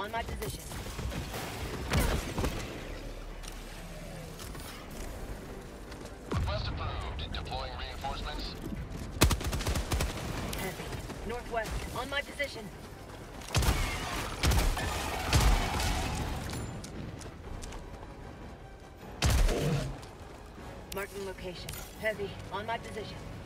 on my position. Request approved. Deploying reinforcements. Heavy. Northwest, on my position. Marking location. Heavy, on my position.